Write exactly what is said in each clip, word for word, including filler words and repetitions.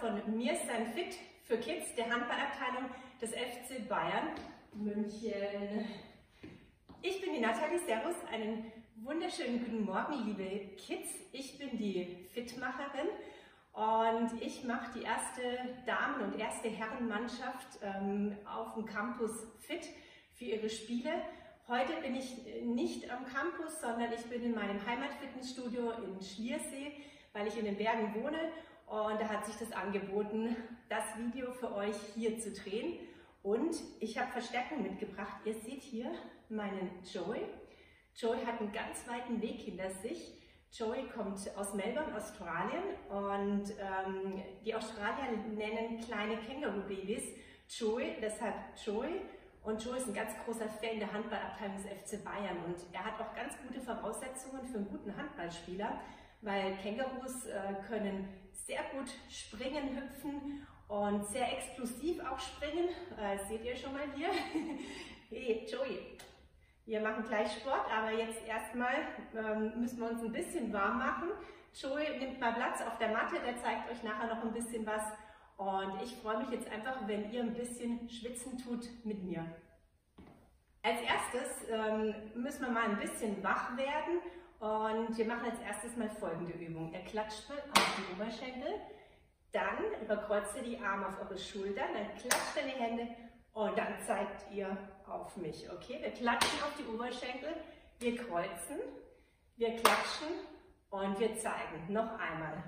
von Mir sein Fit für Kids, der Handballabteilung des F C Bayern München. Ich bin die Nathalie, servus, einen wunderschönen guten Morgen, liebe Kids. Ich bin die Fitmacherin und ich mache die erste Damen- und erste Herrenmannschaft ähm, auf dem Campus fit für ihre Spiele. Heute bin ich nicht am Campus, sondern ich bin in meinem Heimatfitnessstudio in Schliersee, weil ich in den Bergen wohne, und da hat sich das angeboten, das Video für euch hier zu drehen. Und ich habe Verstärkung mitgebracht. Ihr seht hier meinen Joey. Joey hat einen ganz weiten Weg hinter sich. Joey kommt aus Melbourne, Australien, und ähm, die Australier nennen kleine Känguru-Babys Joey, deshalb Joey. Und Joey ist ein ganz großer Fan der Handballabteilung des F C Bayern und er hat auch ganz gute Voraussetzungen für einen guten Handballspieler, weil Kängurus äh, können sehr gut springen, hüpfen und sehr explosiv auch springen. Äh, seht ihr schon mal hier? Hey Joey, wir machen gleich Sport, aber jetzt erstmal ähm, müssen wir uns ein bisschen warm machen. Joey nimmt mal Platz auf der Matte, der zeigt euch nachher noch ein bisschen was. Und ich freue mich jetzt einfach, wenn ihr ein bisschen schwitzen tut mit mir. Als erstes ähm, müssen wir mal ein bisschen wach werden und wir machen als erstes mal folgende Übung. Ihr klatscht mal auf die Oberschenkel, dann überkreuzt ihr die Arme auf eure Schultern, dann klatscht ihr die Hände und dann zeigt ihr auf mich. Okay, wir klatschen auf die Oberschenkel, wir kreuzen, wir klatschen und wir zeigen. Noch einmal.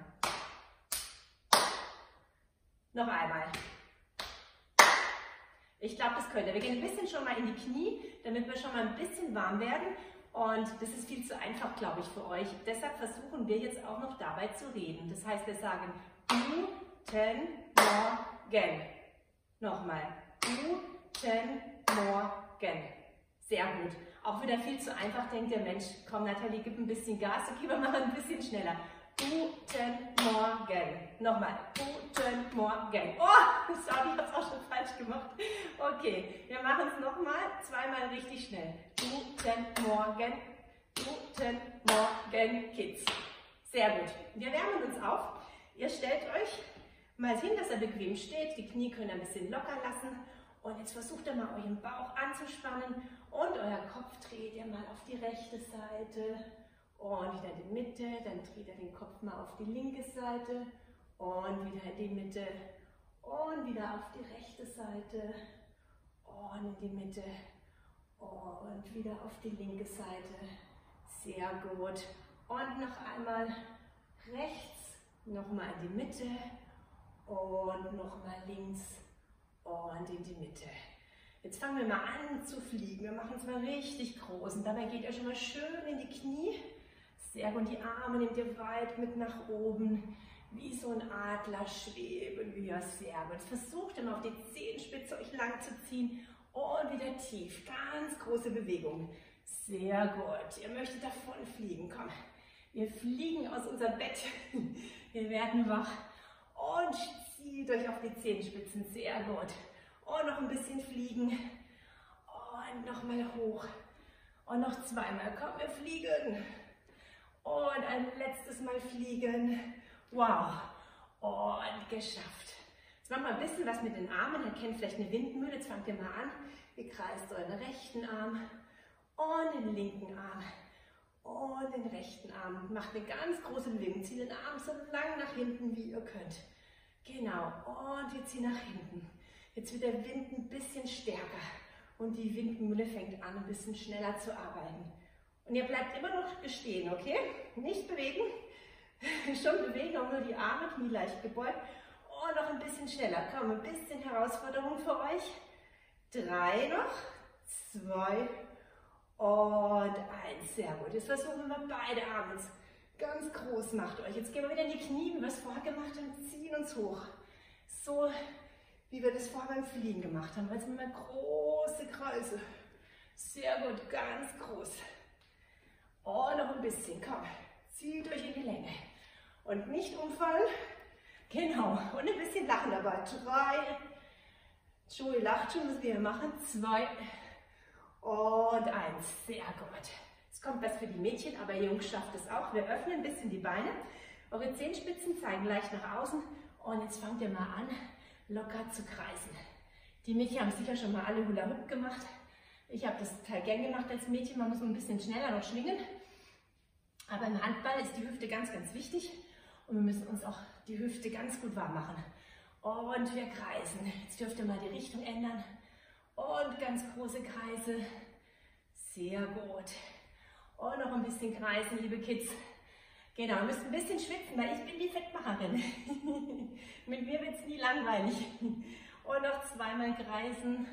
Noch einmal. Ich glaube, das könnt ihr. Wir gehen ein bisschen schon mal in die Knie, damit wir schon mal ein bisschen warm werden. Und das ist viel zu einfach, glaube ich, für euch. Deshalb versuchen wir jetzt auch noch dabei zu reden. Das heißt, wir sagen Guten Morgen. Nochmal. Guten Morgen. Sehr gut. Auch wieder viel zu einfach. Denkt ihr, Mensch, komm Nathalie, gib ein bisschen Gas. Okay, wir machen ein bisschen schneller. Guten Morgen. Nochmal. Guten Morgen. Oh, sorry, ich habe es auch schon falsch gemacht. Okay, wir machen es nochmal. Zweimal richtig schnell. Guten Morgen. Guten Morgen, Kids. Sehr gut. Wir wärmen uns auf. Ihr stellt euch mal hin, dass ihr bequem steht. Die Knie können ein bisschen locker lassen. Und jetzt versucht ihr mal euren Bauch anzuspannen. Und euer Kopf dreht ihr mal auf die rechte Seite. Und wieder in die Mitte, dann dreht er den Kopf mal auf die linke Seite und wieder in die Mitte und wieder auf die rechte Seite und in die Mitte und wieder auf die linke Seite. Sehr gut. Und noch einmal rechts, nochmal in die Mitte und nochmal links und in die Mitte. Jetzt fangen wir mal an zu fliegen. Wir machen es mal richtig groß und dabei geht ihr schon mal schön in die Knie. Sehr gut, die Arme nehmt ihr weit mit nach oben, wie so ein Adler schweben wir. Sehr gut. Versucht immer auf die Zehenspitze euch lang zu ziehen und wieder tief. Ganz große Bewegung. Sehr gut. Ihr möchtet davon fliegen. Komm, wir fliegen aus unserem Bett. Wir werden wach und zieht euch auf die Zehenspitzen. Sehr gut. Und noch ein bisschen fliegen und nochmal hoch und noch zweimal. Komm, wir fliegen. Und ein letztes Mal fliegen. Wow. Und geschafft. Jetzt machen wir ein bisschen was mit den Armen. Ihr kennt vielleicht eine Windmühle. Jetzt fangt ihr mal an. Ihr kreist euren rechten Arm und den linken Arm und den rechten Arm. Macht eine ganz große Bewegung. Zieht den Arm so lang nach hinten, wie ihr könnt. Genau. Und wir ziehen nach hinten. Jetzt wird der Wind ein bisschen stärker. Und die Windmühle fängt an, ein bisschen schneller zu arbeiten. Und ihr bleibt immer noch stehen, okay? Nicht bewegen. Schon bewegen, auch nur die Arme, Knie leicht gebeugt. Und noch ein bisschen schneller. Komm, ein bisschen Herausforderung für euch. Drei noch. Zwei. Und eins. Sehr gut. Jetzt versuchen wir beide Arme jetzt ganz groß. Macht euch. Jetzt gehen wir wieder in die Knie, wie wir es vorher gemacht haben. Ziehen uns hoch. So, wie wir das vorher beim Fliegen gemacht haben. Jetzt machen wir große Kreise. Sehr gut. Ganz groß. Oh, noch ein bisschen, komm, zieht euch in die Länge und nicht umfallen, genau, und ein bisschen lachen dabei, drei, Joey lacht schon, was wir machen, zwei und eins, sehr gut. Jetzt kommt was für die Mädchen, aber ihr Jungs schafft es auch, wir öffnen ein bisschen die Beine, eure Zehenspitzen zeigen leicht nach außen Und jetzt fangt ihr mal an, locker zu kreisen. Die Mädchen haben sicher schon mal alle Hula Hoop gemacht. Ich habe das total gern gemacht als Mädchen. Man muss ein bisschen schneller noch schwingen. Aber im Handball ist die Hüfte ganz, ganz wichtig. Und wir müssen uns auch die Hüfte ganz gut warm machen. Und wir kreisen. Jetzt dürft ihr mal die Richtung ändern. Und ganz große Kreise. Sehr gut. Und noch ein bisschen kreisen, liebe Kids. Genau, ihr müsst ein bisschen schwitzen, weil ich bin die Fettmacherin. Mit mir wird es nie langweilig. Und noch zweimal kreisen.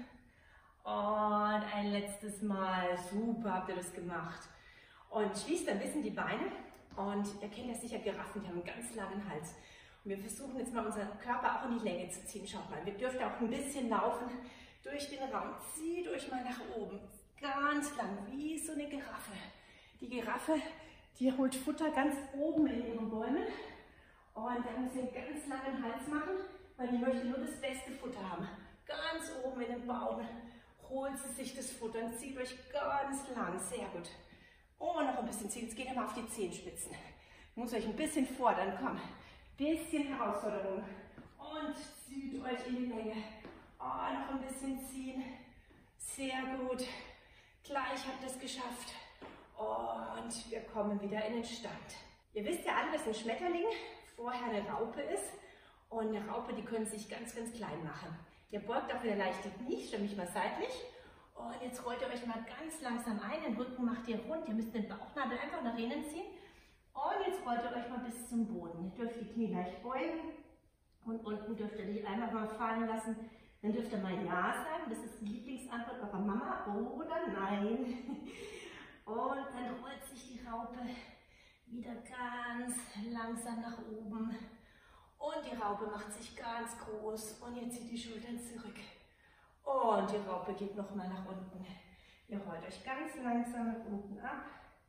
Und ein letztes Mal. Super, habt ihr das gemacht. Und schließt ein bisschen die Beine. Und ihr kennt ja sicher Giraffen, die haben einen ganz langen Hals. Und wir versuchen jetzt mal unseren Körper auch in die Länge zu ziehen. Schaut mal, wir dürfen auch ein bisschen laufen durch den Raum. Zieht euch mal nach oben. Ganz lang, wie so eine Giraffe. Die Giraffe, die holt Futter ganz oben in ihren Bäumen. Und dann müssen wir einen ganz langen Hals machen, weil die möchte nur das beste Futter haben. Ganz oben in den Baum holt sie sich das Futter und zieht euch ganz lang. Sehr gut. Oh, noch ein bisschen ziehen. Jetzt geht ihr mal auf die Zehenspitzen. Ich muss euch ein bisschen fordern. Komm. Bisschen Herausforderung. Und zieht euch in die Länge. Oh, noch ein bisschen ziehen. Sehr gut. Gleich habt ihr es geschafft. Und wir kommen wieder in den Stand. Ihr wisst ja alle, dass ein Schmetterling vorher eine Raupe ist. Und eine Raupe, die können sich ganz, ganz klein machen. Ihr beugt auch wieder leicht die Knie, stelle mich mal seitlich. Und jetzt rollt ihr euch mal ganz langsam ein. Den Rücken macht ihr rund. Ihr müsst den Bauchnabel einfach nach innen ziehen. Und jetzt rollt ihr euch mal bis zum Boden. Ihr dürft die Knie leicht beugen. Und unten dürft ihr die einfach mal fallen lassen. Dann dürft ihr mal Ja sagen. Das ist die Lieblingsantwort eurer Mama oder Nein. Und dann rollt sich die Raupe wieder ganz langsam nach oben. Und die Raupe macht sich ganz groß. Und jetzt zieht die Schultern zurück. Und die Raupe geht nochmal nach unten. Ihr rollt euch ganz langsam nach unten ab.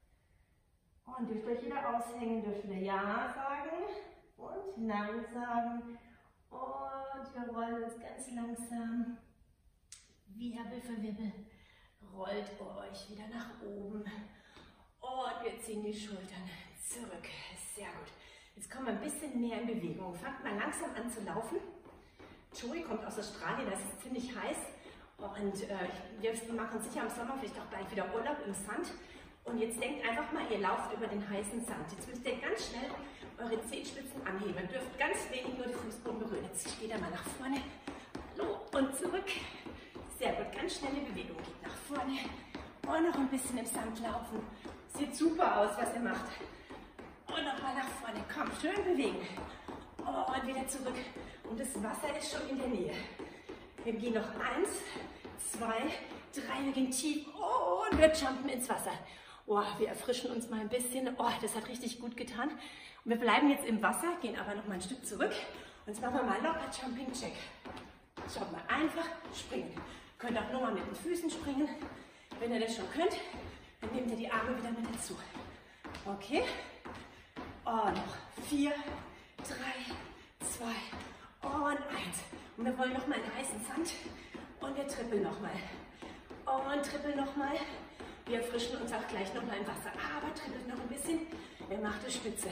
Und dürft euch wieder aushängen, dürft wieder Ja sagen und Nein sagen. Und wir rollen uns ganz langsam, Wirbel für Wirbel, rollt euch wieder nach oben. Und wir ziehen die Schultern zurück. Sehr gut. Jetzt kommen wir ein bisschen mehr in Bewegung. Fangt mal langsam an zu laufen. Joey kommt aus Australien, das ist ziemlich heiß. Und äh, wir machen sicher im Sommer vielleicht auch bald wieder Urlaub im Sand. Und jetzt denkt einfach mal, ihr lauft über den heißen Sand. Jetzt müsst ihr ganz schnell eure Zehenspitzen anheben. Ihr dürft ganz wenig nur die Fußboden berühren. Jetzt geht ihr mal nach vorne. Hallo und zurück. Sehr gut, ganz schnelle Bewegung. Geht nach vorne und noch ein bisschen im Sand laufen. Sieht super aus, was ihr macht. Und nochmal nach vorne. Komm, schön bewegen. Und wieder zurück. Und das Wasser ist schon in der Nähe. Wir gehen noch eins, zwei, drei. Wir gehen tief. Oh, und wir jumpen ins Wasser. Oh, wir erfrischen uns mal ein bisschen. Oh, das hat richtig gut getan. Und wir bleiben jetzt im Wasser, gehen aber noch mal ein Stück zurück. Und jetzt machen wir mal locker Jumping Jack. Schaut mal, einfach springen. Ihr könnt auch nur mal mit den Füßen springen. Wenn ihr das schon könnt, dann nehmt ihr die Arme wieder mit dazu. Okay. Oh, noch vier, drei, zwei und eins. Und wir wollen noch mal in heißen Sand. Und wir trippeln noch mal. Und trippeln noch mal. Wir erfrischen uns auch gleich noch mal im Wasser. Aber trippelt noch ein bisschen. Ihr macht es spitze.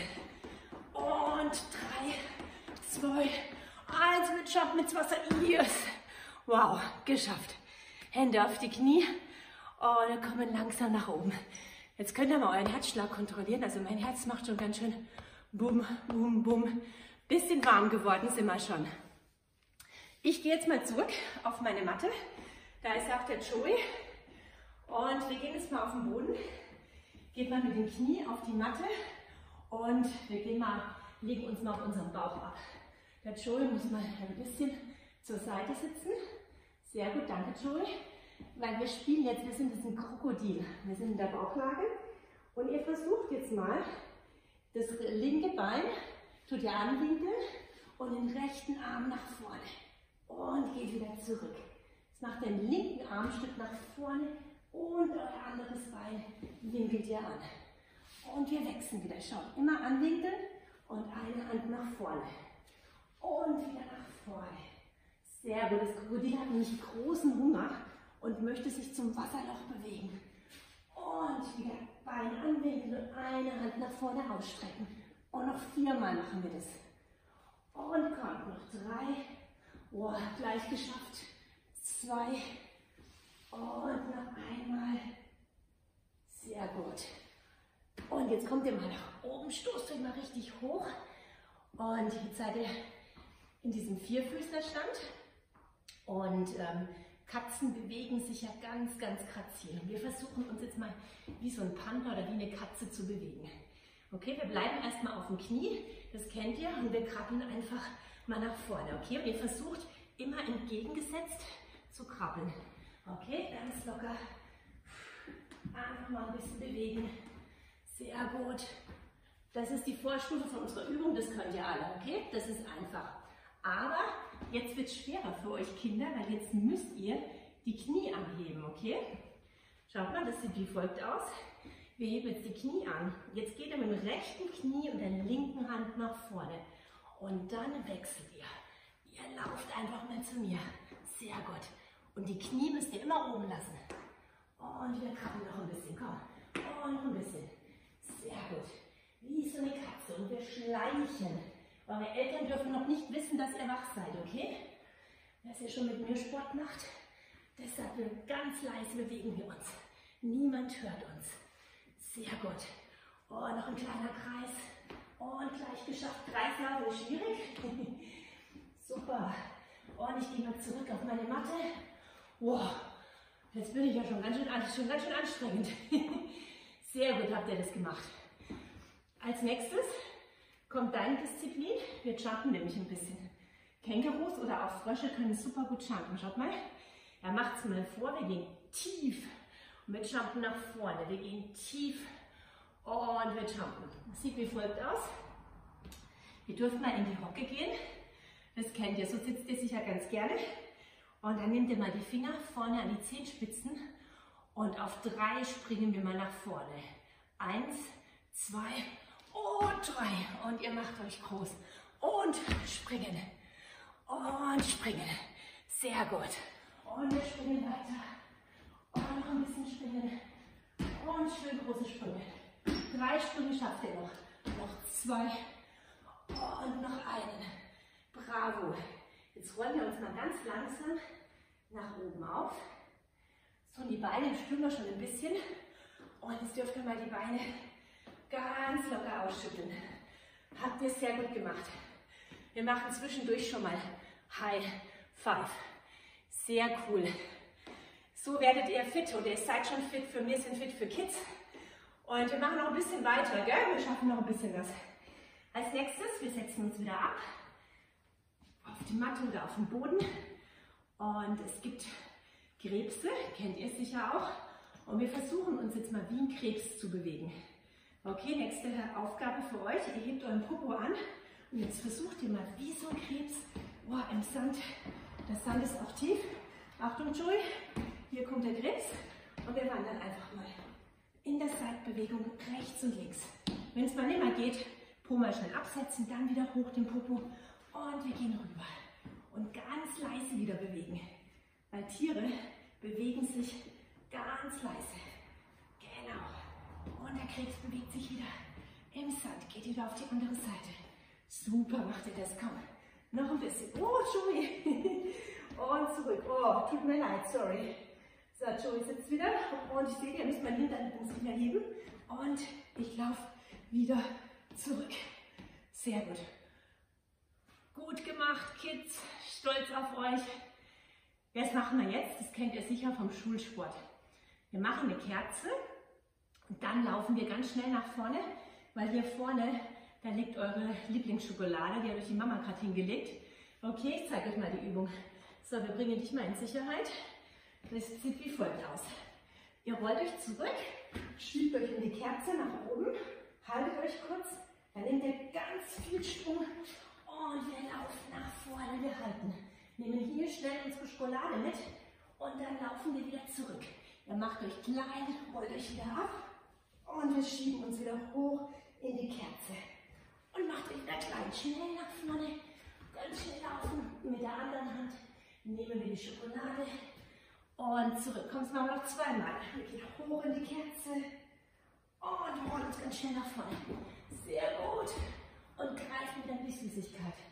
Und drei, zwei, eins. Wir jumpen ins Wasser. Yes. Wow, geschafft. Hände auf die Knie. Und wir kommen langsam nach oben. Jetzt könnt ihr mal euren Herzschlag kontrollieren. Also mein Herz macht schon ganz schön bum, bum, bum. Bisschen warm geworden sind wir schon. Ich gehe jetzt mal zurück auf meine Matte. Da ist auch der Joey. Und wir gehen jetzt mal auf den Boden. Geht mal mit dem Knie auf die Matte. Und wir gehen mal, legen uns mal auf unseren Bauch ab. Der Joey muss mal ein bisschen zur Seite sitzen. Sehr gut, danke Joey. Weil wir spielen jetzt, wir sind ein Krokodil. Wir sind in der Bauchlage. Und ihr versucht jetzt mal, das linke Bein tut ihr anwinkeln und den rechten Arm nach vorne. Und geht wieder zurück. Jetzt macht ihr den linken Arm ein Stück nach vorne und euer anderes Bein winkelt ihr an. Und wir wechseln wieder. Schaut, immer anwinkeln und eine Hand nach vorne. Und wieder nach vorne. Sehr gut. Das Krokodil hat nämlich großen Hunger und möchte sich zum Wasserloch bewegen. Und wieder Bein anwinkeln und eine Hand nach vorne ausstrecken. Und noch viermal machen wir das. Und kommt noch drei. Oh, gleich geschafft. Zwei. Und noch einmal. Sehr gut. Und jetzt kommt ihr mal nach oben, stoßt euch mal richtig hoch. Und jetzt seid ihr in diesem Vierfüßlerstand. Und ähm, Katzen bewegen sich ja ganz, ganz grazil. Und wir versuchen uns jetzt mal wie so ein Panda oder wie eine Katze zu bewegen. Okay, wir bleiben erstmal auf dem Knie, das kennt ihr, und wir krabbeln einfach mal nach vorne. Okay, und ihr versucht immer entgegengesetzt zu krabbeln. Okay, ganz locker. Einfach mal ein bisschen bewegen. Sehr gut. Das ist die Vorstufe von unserer Übung, das könnt ihr alle, okay? Das ist einfach. Aber jetzt wird es schwerer für euch Kinder, weil jetzt müsst ihr die Knie anheben, okay? Schaut mal, das sieht wie folgt aus. Wir heben jetzt die Knie an. Jetzt geht ihr mit dem rechten Knie und der linken Hand nach vorne. Und dann wechselt ihr. Ihr lauft einfach mal zu mir. Sehr gut. Und die Knie müsst ihr immer oben lassen. Und wir krabbeln noch ein bisschen. Komm. Und noch ein bisschen. Sehr gut. Wie so eine Katze. Und wir schleichen. Eure Eltern dürfen noch nicht wissen, dass ihr wach seid, okay? Dass ihr schon mit mir Sport macht. Deshalb wir ganz leise bewegen wir uns. Niemand hört uns. Sehr gut. Oh, noch ein kleiner Kreis. Und gleich geschafft. Kreislauf ist schwierig. Super. Und ich gehe mal zurück auf meine Matte. Wow. Jetzt bin ich ja schon ganz schön, schon ganz schön anstrengend. Sehr gut habt ihr das gemacht. Als nächstes kommt deine Disziplin. Wir jumpen nämlich ein bisschen. Kängurus oder auch Frösche können super gut jumpen. Schaut mal. Er macht es mal vor. Wir gehen tief. Und wir jumpen nach vorne. Wir gehen tief. Und wir jumpen. Das sieht wie folgt aus. Ihr dürft mal in die Hocke gehen. Das kennt ihr. So sitzt ihr sicher ganz gerne. Und dann nehmt ihr mal die Finger vorne an die Zehenspitzen. Und auf drei springen wir mal nach vorne. Eins, zwei und drei. Und ihr macht euch groß. Und springen. Und springen. Sehr gut. Und wir springen weiter. Und noch ein bisschen springen. Und schön große Sprünge. Drei Sprünge schafft ihr noch. Noch zwei. Und noch einen. Bravo. Jetzt rollen wir uns mal ganz langsam nach oben auf. So, und die Beine spüren wir schon ein bisschen. Und jetzt dürft ihr mal die Beine ganz locker ausschütteln. Habt ihr sehr gut gemacht. Wir machen zwischendurch schon mal High Five. Sehr cool. So werdet ihr fit oder ihr seid schon fit. Für mich sind fit für Kids. Und wir machen noch ein bisschen weiter, gell? Wir schaffen noch ein bisschen was. Als nächstes, wir setzen uns wieder ab. Auf die Matte oder auf den Boden. Und es gibt Krebse, kennt ihr sicher auch. Und wir versuchen uns jetzt mal wie ein Krebs zu bewegen. Okay, nächste Aufgabe für euch. Ihr hebt euren Popo an und jetzt versucht ihr mal wie so ein Krebs. Oh, im Sand. Der Sand ist auch tief. Achtung, Joey. Hier kommt der Krebs. Und wir wandern einfach mal in der Seitbewegung rechts und links. Wenn es mal nicht mehr geht, Po mal schnell absetzen, dann wieder hoch den Popo. Und wir gehen rüber. Und ganz leise wieder bewegen. Weil Tiere bewegen sich ganz leise. Genau. Und der Krebs bewegt sich wieder im Sand. Geht wieder auf die andere Seite. Super macht ihr das. Komm. Noch ein bisschen. Oh, Joey. Und zurück. Oh, tut mir leid. Sorry. So, Joey sitzt wieder. Und ich sehe, ihr müsst meinen Hintern nicht mehr heben. Und ich laufe wieder zurück. Sehr gut. Gut gemacht, Kids. Stolz auf euch. Das machen wir jetzt. Das kennt ihr sicher vom Schulsport. Wir machen eine Kerze. Und dann laufen wir ganz schnell nach vorne. Weil hier vorne, da liegt eure Lieblingsschokolade. Die habe ich die Mama gerade hingelegt. Okay, ich zeige euch mal die Übung. So, wir bringen dich mal in Sicherheit. Das sieht wie folgt aus. Ihr rollt euch zurück, schiebt euch in die Kerze nach oben, haltet euch kurz, dann nehmt ihr ganz viel Schwung und wir laufen nach vorne, wir halten. Nehmen hier schnell unsere Schokolade mit und dann laufen wir wieder zurück. Ihr macht euch klein, rollt euch wieder ab und wir schieben uns wieder hoch in die Kerze. Und macht euch wieder klein, schnell nach vorne, ganz schnell laufen. Mit der anderen Hand nehmen wir die Schokolade. Und zurück. Kommst mal noch zweimal. Wir gehen hoch in die Kerze. Und rollen uns ganz schnell nach vorne. Sehr gut. Und greifen wieder in die Süßigkeit.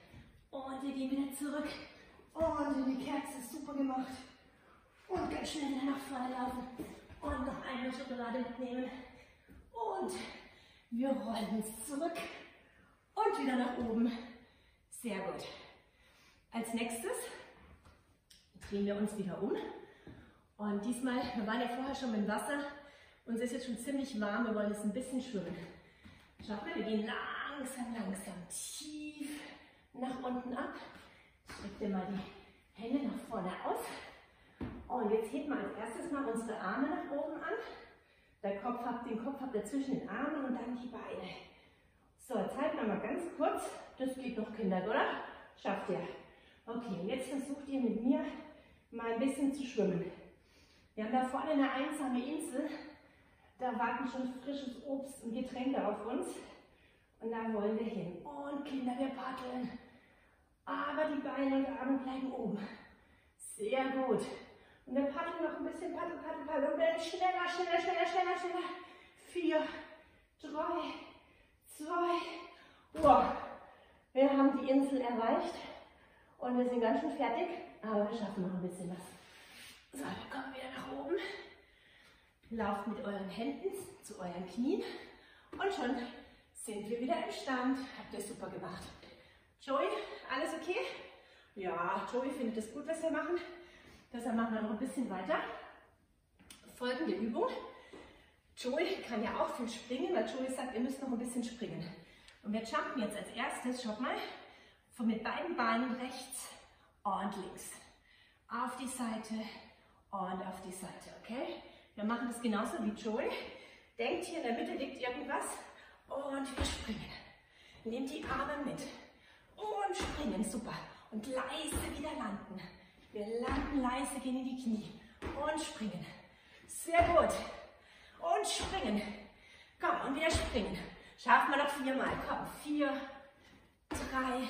Und wir gehen wieder zurück. Und in die Kerze, super gemacht. Und ganz schnell wieder nach vorne laufen. Und noch eine Schokolade mitnehmen. Und wir rollen uns zurück. Und wieder nach oben. Sehr gut. Als nächstes drehen wir uns wieder um. Und diesmal, wir waren ja vorher schon im Wasser. Uns ist jetzt schon ziemlich warm. Wir wollen jetzt ein bisschen schwimmen. Schaut mal, wir gehen langsam, langsam tief nach unten ab. Streckt ihr mal die Hände nach vorne aus. Und jetzt heben wir als erstes mal unsere Arme nach oben an. Der Kopf habt, den Kopf habt ihr zwischen den Armen und dann die Beine. So, jetzt halten wir mal ganz kurz. Das geht noch, Kinder, oder? Schafft ihr. Okay, jetzt versucht ihr mit mir mal ein bisschen zu schwimmen. Wir haben da vorne eine einsame Insel. Da warten schon frisches Obst und Getränke auf uns. Und da wollen wir hin. Und Kinder, wir paddeln. Aber die Beine und Arme bleiben oben. Sehr gut. Und wir paddeln noch ein bisschen, paddel, paddel, paddel. Und dann schneller, schneller, schneller, schneller, schneller. Vier, drei, zwei. Wow. Wir haben die Insel erreicht. Und wir sind ganz schön fertig. Aber wir schaffen noch ein bisschen was. So, dann kommen wir wieder nach oben. Lauft mit euren Händen zu euren Knien. Und schon sind wir wieder im Stand. Habt ihr super gemacht. Joey, alles okay? Ja, Joey findet es gut, was wir machen. Deshalb machen wir noch ein bisschen weiter. Folgende Übung. Joey kann ja auch viel springen, weil Joey sagt, ihr müsst noch ein bisschen springen. Und wir jumpen jetzt als erstes, schaut mal, von mit beiden Beinen rechts und links. Auf die Seite und auf die Seite, okay? Wir machen das genauso wie Joey. Denkt, hier in der Mitte liegt irgendwas und wir springen. Nehmt die Arme mit und springen, super. Und leise wieder landen. Wir landen leise, gehen in die Knie und springen. Sehr gut. Und springen. Komm, und wir springen. Schaffen wir noch viermal. Komm, vier, drei,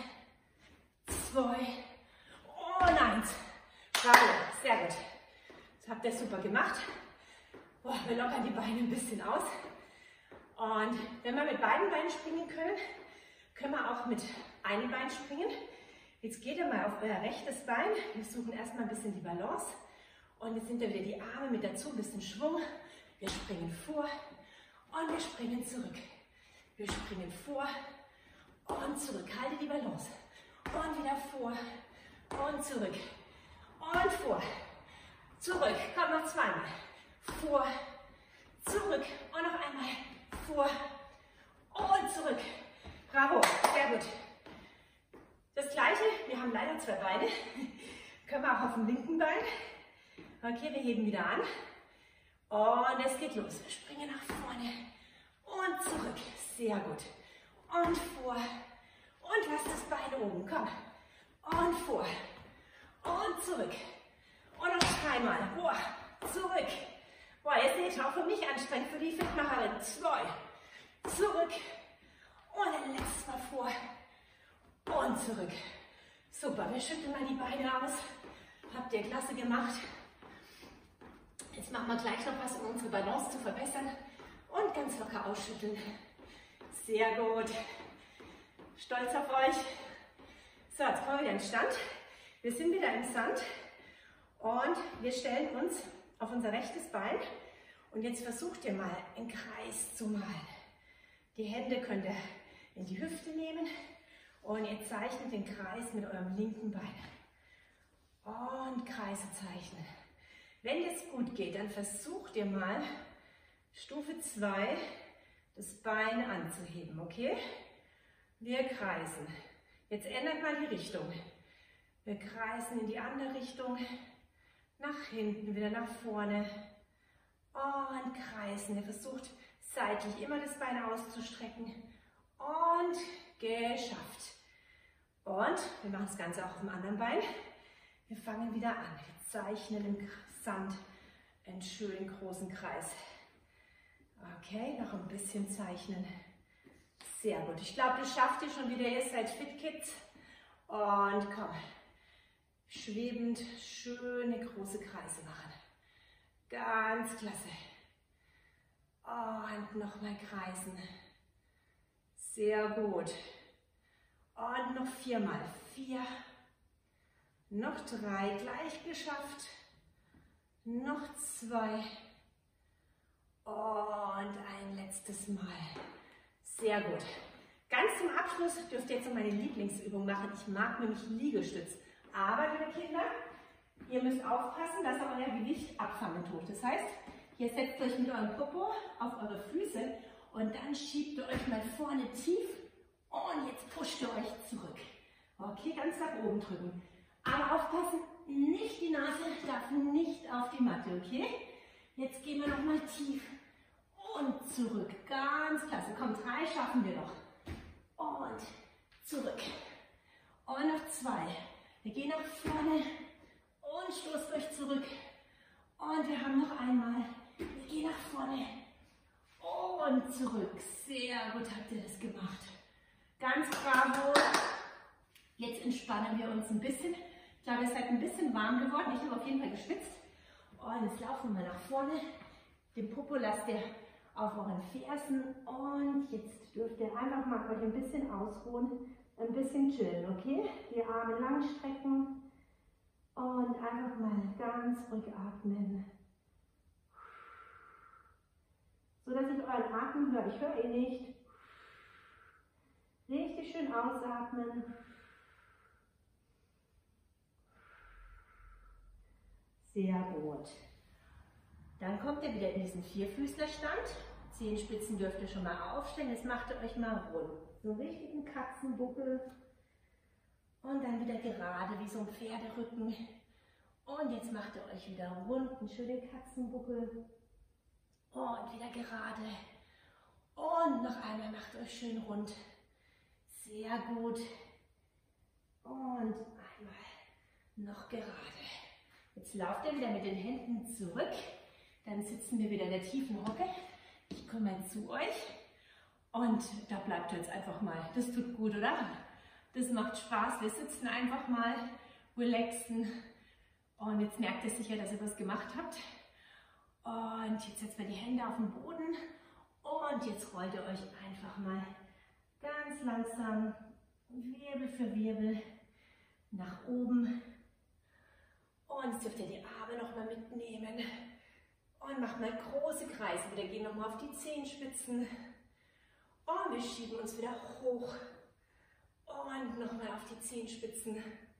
zwei und eins. Bravo, sehr gut. Das habt ihr super gemacht. Oh, wir lockern die Beine ein bisschen aus. Und wenn wir mit beiden Beinen springen können, können wir auch mit einem Bein springen. Jetzt geht ihr mal auf euer rechtes Bein. Wir suchen erstmal ein bisschen die Balance. Und jetzt sind da wieder die Arme mit dazu, ein bisschen Schwung. Wir springen vor und wir springen zurück. Wir springen vor und zurück. Halte die Balance. Und wieder vor und zurück. Und vor. Zurück. Komm, noch zweimal. Vor, zurück. Und noch einmal. Vor und zurück. Bravo. Sehr gut. Das gleiche. Wir haben leider zwei Beine. Können wir auch auf dem linken Bein. Okay, wir heben wieder an. Und es geht los. Wir springen nach vorne und zurück. Sehr gut. Und vor. Und lasst das Bein oben. Komm. Und vor. Und zurück. Und noch dreimal. Boah. Zurück. Boah, ihr seht, auch für mich anstrengend, für die Fitmacherin. Zwei. Zurück. Und ein letztes Mal vor. Und zurück. Super, wir schütteln mal die Beine aus. Habt ihr klasse gemacht. Jetzt machen wir gleich noch was, um unsere Balance zu verbessern. Und ganz locker ausschütteln. Sehr gut. Stolz auf euch. So, jetzt kommen wir wieder in den Stand. Wir sind wieder im Sand. Und wir stellen uns auf unser rechtes Bein. Und jetzt versucht ihr mal, einen Kreis zu malen. Die Hände könnt ihr in die Hüfte nehmen. Und ihr zeichnet den Kreis mit eurem linken Bein. Und Kreise zeichnen. Wenn es gut geht, dann versucht ihr mal, Stufe zwei, das Bein anzuheben, okay? Wir kreisen. Jetzt ändert mal die Richtung. Wir kreisen in die andere Richtung, nach hinten, wieder nach vorne. Und kreisen. Ihr versucht seitlich immer das Bein auszustrecken. Und geschafft. Und wir machen das Ganze auch auf dem anderen Bein. Wir fangen wieder an. Wir zeichnen im Sand einen schönen großen Kreis. Okay, noch ein bisschen zeichnen. Sehr gut. Ich glaube, das schafft ihr schon wieder. Ihr seid Fit Kids. Und komm. Schwebend schöne große Kreise machen. Ganz klasse. Und nochmal kreisen. Sehr gut. Und noch viermal. vier, noch drei, gleich geschafft, noch zwei und ein letztes Mal. Sehr gut. Ganz zum Abschluss dürft ihr jetzt noch meine Lieblingsübung machen. Ich mag nämlich Liegestütz. Aber, liebe Kinder, ihr müsst aufpassen, dass ihr euer Gewicht abfangen tut. Das heißt, ihr setzt euch mit eurem Popo auf eure Füße und dann schiebt ihr euch mal vorne tief und jetzt pusht ihr euch zurück. Okay, ganz nach oben drücken. Aber aufpassen, nicht die Nase darf nicht auf die Matte, okay? Jetzt gehen wir nochmal tief und zurück. Ganz klasse. Komm, drei schaffen wir noch. Und zurück. Und noch zwei. Wir gehen nach vorne und stoßt euch zurück. Und wir haben noch einmal. Wir gehen nach vorne und zurück. Sehr gut habt ihr das gemacht. Ganz bravo. Jetzt entspannen wir uns ein bisschen. Ich glaube, ihr seid ein bisschen warm geworden. Ich habe auf jeden Fall geschwitzt. Und jetzt laufen wir nach vorne. Den Popo lasst ihr auf euren Fersen. Und jetzt dürft ihr einfach mal euch ein bisschen ausruhen, ein bisschen chillen, okay? Die Arme lang strecken und einfach mal ganz ruhig atmen. So dass ich euren Atem höre. Ich höre ihn nicht. Richtig schön ausatmen. Sehr gut. Dann kommt ihr wieder in diesen Vierfüßlerstand. Zehenspitzen dürft ihr schon mal aufstellen. Jetzt macht ihr euch mal rund. So einen richtigen Katzenbuckel. Und dann wieder gerade wie so ein Pferderücken. Und jetzt macht ihr euch wieder rund. Einen schönen Katzenbuckel. Und wieder gerade. Und noch einmal macht euch schön rund. Sehr gut. Und einmal noch gerade. Jetzt lauft ihr wieder mit den Händen zurück. Dann sitzen wir wieder in der tiefen Hocke. Ich komme mal zu euch. Und da bleibt ihr jetzt einfach mal. Das tut gut, oder? Das macht Spaß. Wir sitzen einfach mal, relaxen. Und jetzt merkt ihr sicher, dass ihr was gemacht habt. Und jetzt setzt ihr die Hände auf den Boden. Und jetzt rollt ihr euch einfach mal ganz langsam, Wirbel für Wirbel, nach oben. Und jetzt dürft ihr die Arme nochmal mitnehmen. Und macht mal große Kreise. Wir gehen nochmal auf die Zehenspitzen. Und wir schieben uns wieder hoch. Und nochmal auf die Zehenspitzen.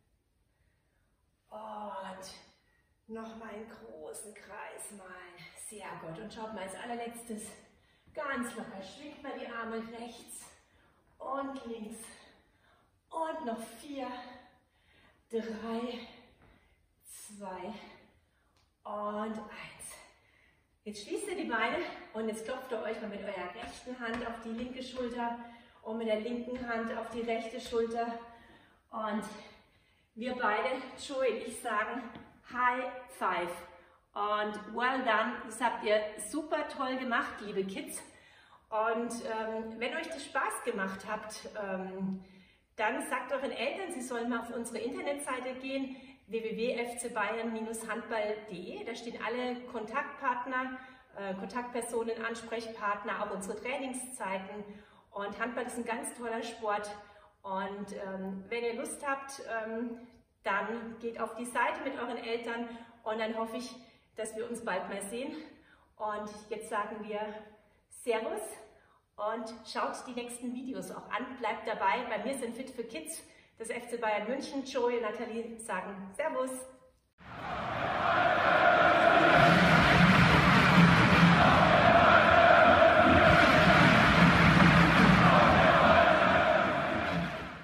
Und nochmal einen großen Kreis malen. Sehr gut. Und schaut mal als allerletztes ganz locker. Schwingt mal die Arme rechts und links. Und noch vier, drei, zwei und eins. Jetzt schließt ihr die Beine und jetzt klopft ihr euch mal mit eurer rechten Hand auf die linke Schulter und mit der linken Hand auf die rechte Schulter. Und wir beide, Joey und ich, sagen High Five. Und well done, das habt ihr super toll gemacht, liebe Kids. Und ähm, wenn euch das Spaß gemacht hat, ähm, dann sagt euren Eltern, sie sollen mal auf unsere Internetseite gehen, w w w punkt f c bayern Bindestrich handball punkt de. Da stehen alle Kontaktpartner, äh, Kontaktpersonen, Ansprechpartner, auch unsere Trainingszeiten. Und Handball ist ein ganz toller Sport. Und ähm, wenn ihr Lust habt, ähm, dann geht auf die Seite mit euren Eltern und dann hoffe ich, dass wir uns bald mal sehen. Und jetzt sagen wir Servus und schaut die nächsten Videos auch an. Bleibt dabei. Bei mir sind Fit für Kids, das F C Bayern München. Joey und Nathalie sagen Servus.